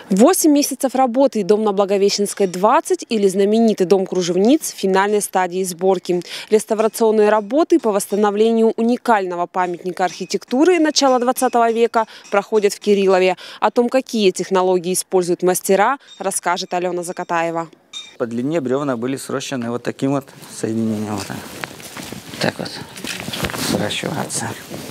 8 месяцев работы, дом на Благовещенской 20 или знаменитый дом кружевниц в финальной стадии сборки. Реставрационные работы по восстановлению уникального памятника архитектуры начала 20 века проходят в Кириллове. О том, какие технологии используют мастера, расскажет Алена Закатаева. По длине бревна были срощены вот таким вот соединением. Вот так вот сращиваться.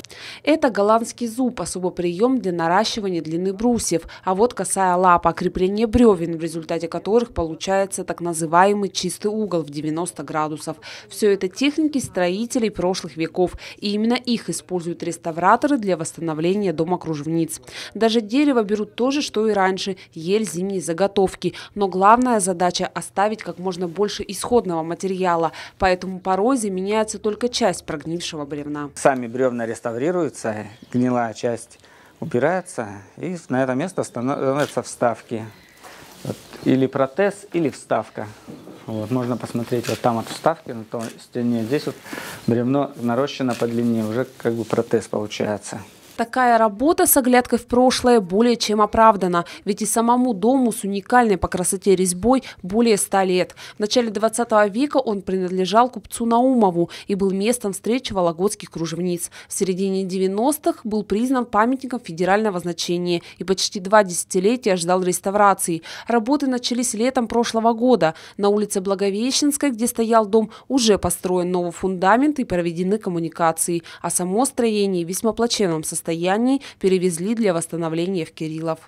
Это голландский зуб, особый прием для наращивания длины брусьев. А вот косая лапа, крепление бревен, в результате которых получается так называемый чистый угол в 90 градусов. Все это техники строителей прошлых веков. И именно их используют реставраторы для восстановления дома кружевниц. Даже дерево берут то же, что и раньше – ель зимней заготовки. Но главная задача – оставить как можно больше исходного материала. Поэтому порой заменяется только часть прогнившего бревна. Сами бревна реставрируются, гнилая часть убирается, и на это место становятся вставки. Вот, или протез, или вставка. Вот, можно посмотреть, вот там вот вставки на той стене, здесь вот бревно нарощено по длине, уже как бы протез получается. Такая работа с оглядкой в прошлое более чем оправдана, ведь и самому дому с уникальной по красоте резьбой более 100 лет. В начале 20 века он принадлежал купцу Наумову и был местом встречи вологодских кружевниц. В середине 90-х был признан памятником федерального значения и почти 2 десятилетия ждал реставрации. Работы начались летом прошлого года. На улице Благовещенской, где стоял дом, уже построен новый фундамент и проведены коммуникации, а само строение в весьма плачевном состоянии перевезли для восстановления в Кириллов.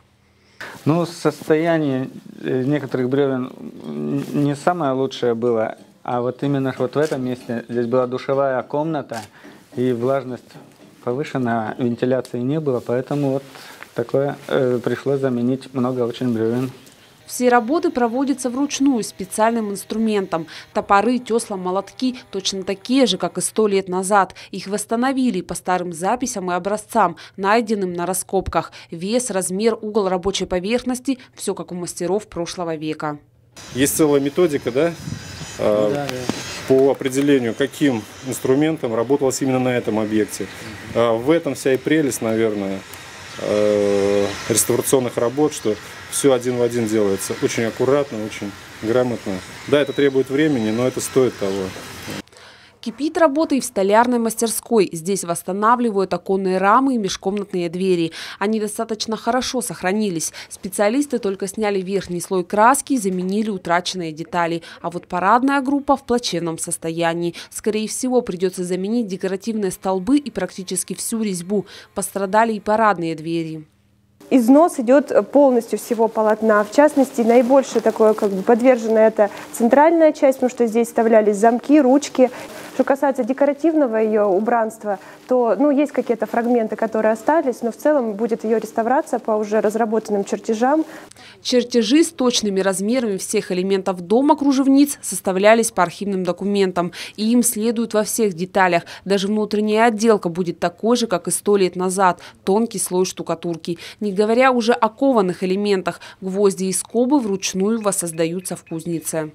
Ну, состояние некоторых бревен не самое лучшее было, а вот именно вот в этом месте здесь была душевая комната и влажность повышенная, вентиляции не было, поэтому вот такое пришлось заменить много очень бревен. Все работы проводятся вручную специальным инструментом. Топоры, тесла, молотки точно такие же, как и 100 лет назад. Их восстановили по старым записям и образцам, найденным на раскопках. Вес, размер, угол рабочей поверхности – все как у мастеров прошлого века. Есть целая методика, да? По определению, каким инструментом работалось именно на этом объекте. В этом вся и прелесть, наверное, реставрационных работ, что все один в один делается. Очень аккуратно, очень грамотно. Да, это требует времени, но это стоит того. Кипит работа и в столярной мастерской. Здесь восстанавливают оконные рамы и межкомнатные двери. Они достаточно хорошо сохранились. Специалисты только сняли верхний слой краски и заменили утраченные детали. А вот парадная группа в плачевном состоянии. Скорее всего, придется заменить декоративные столбы и практически всю резьбу. Пострадали и парадные двери. Износ идет полностью всего полотна. В частности, наибольшее такое подвержено это центральная часть, потому что здесь вставлялись замки, ручки. Что касается декоративного ее убранства, то есть какие-то фрагменты, которые остались, но в целом будет ее реставрация по уже разработанным чертежам. Чертежи с точными размерами всех элементов дома кружевниц составлялись по архивным документам. И им следуют во всех деталях. Даже внутренняя отделка будет такой же, как и 100 лет назад. Тонкий слой штукатурки. Не говоря уже о кованых элементах. Гвозди и скобы вручную воссоздаются в кузнице.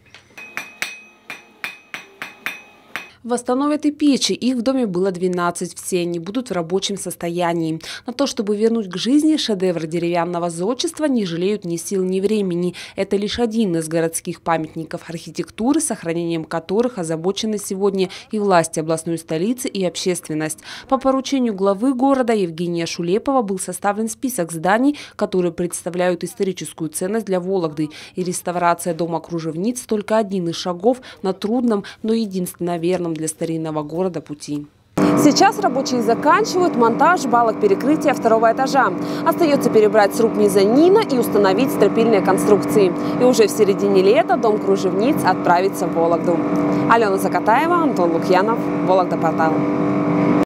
Восстановят и печи. Их в доме было 12. Все они будут в рабочем состоянии. На то, чтобы вернуть к жизни шедевр деревянного зодчества, не жалеют ни сил, ни времени. Это лишь один из городских памятников архитектуры, сохранением которых озабочены сегодня и власти областной столицы, и общественность. По поручению главы города Евгения Шулепова был составлен список зданий, которые представляют историческую ценность для Вологды. И реставрация дома кружевниц – только один из шагов на трудном, но единственно верном для старинного города пути. Сейчас рабочие заканчивают монтаж балок перекрытия 2-го этажа. Остается перебрать сруб мезонина и установить стропильные конструкции. И уже в середине лета дом кружевниц отправится в Вологду. Алена Закатаева, Антон Лукьянов, Вологда Портал.